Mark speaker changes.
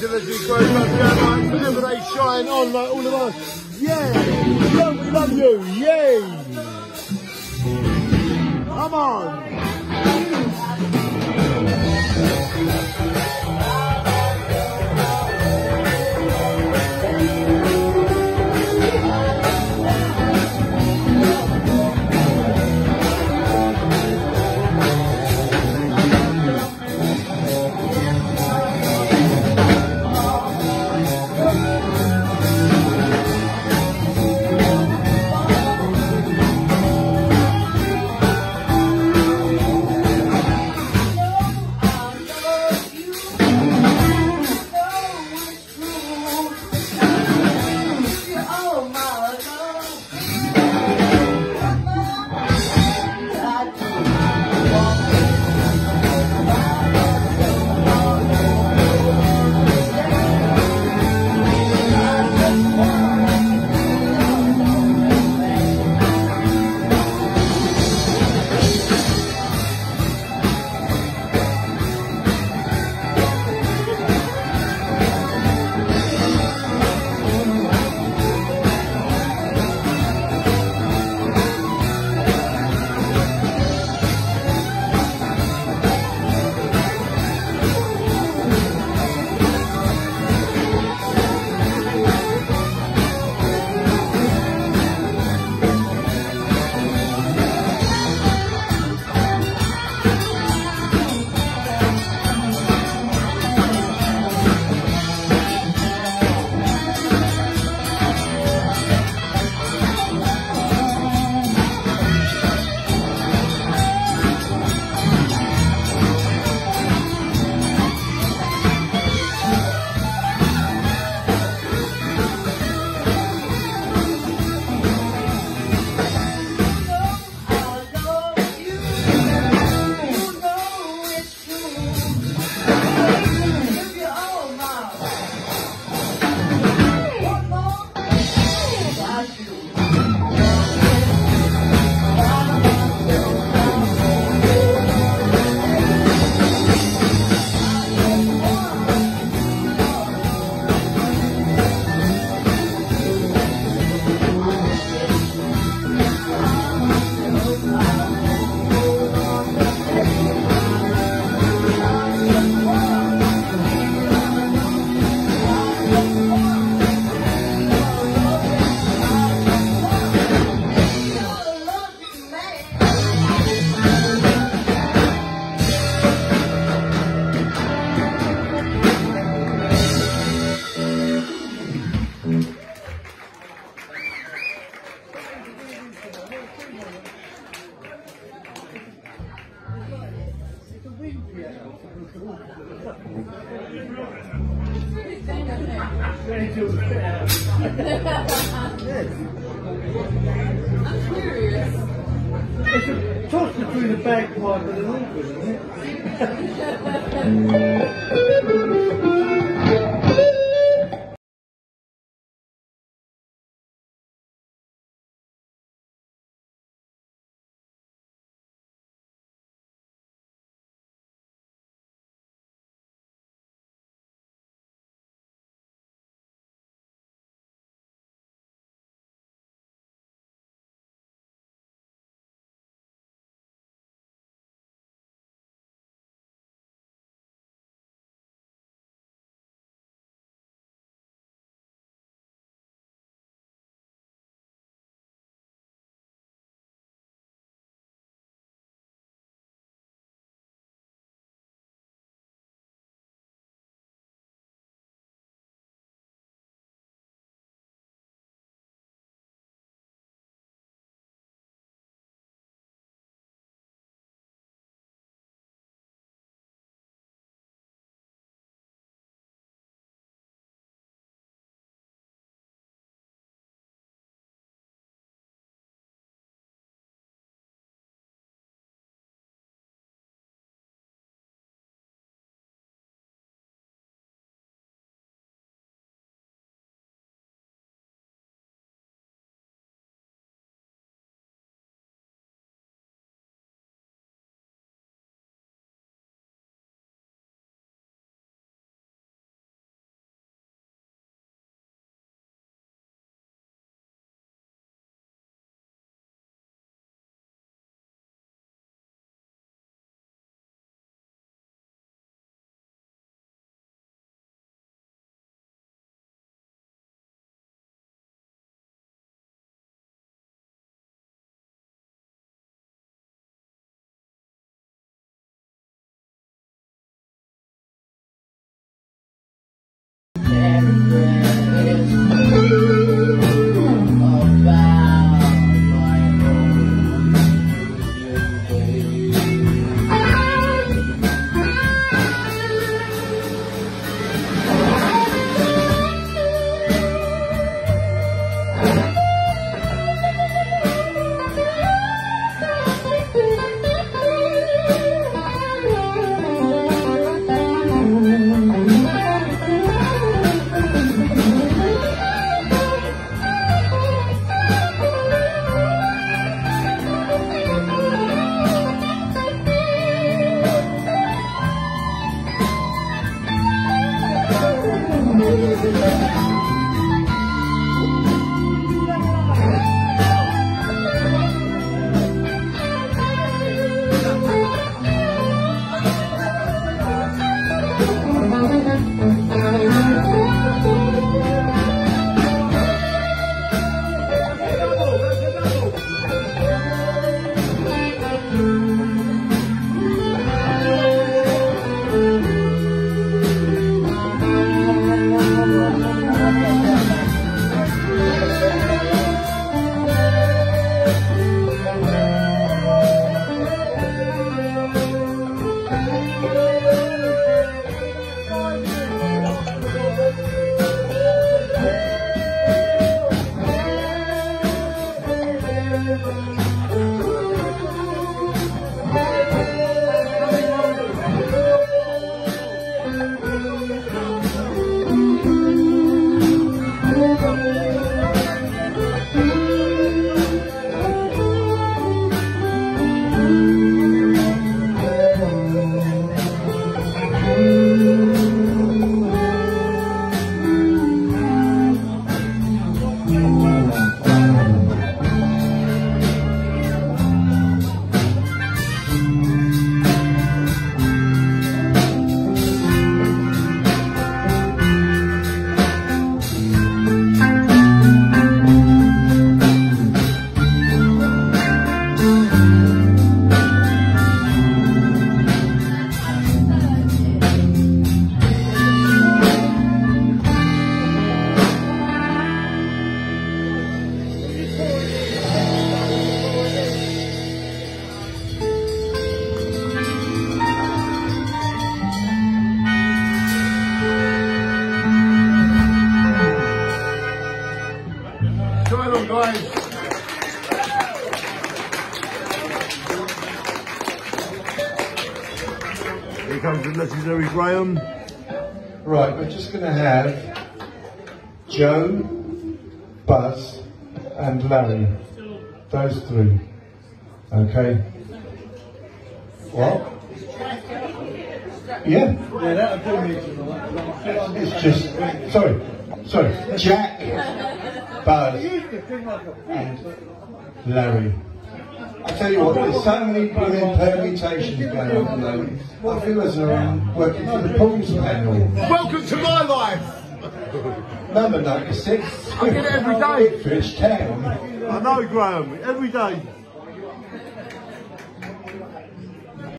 Speaker 1: congratulations, guys. Whenever they shine on like all of us. Yeah! Don't we love you? Yay! Come on!
Speaker 2: I'm curious.
Speaker 1: It's a toss between a bagpipe and an organ, isn't it? Here comes the legendary Graham.
Speaker 3: Right, we're just going to have Joe, Buzz and Larry. Those three. Okay. What? Yeah.
Speaker 1: Yeah, that'll do me.
Speaker 3: It's just, sorry, Jack, Buzz and Larry. I tell you what, there's so many brilliant permutations going on at the moment. I feel as though I'm working for the Pools panel.
Speaker 1: Welcome to my life!
Speaker 3: Number 96.
Speaker 1: I get it every day.
Speaker 3: Fish Town.
Speaker 1: I know, Graham, every day.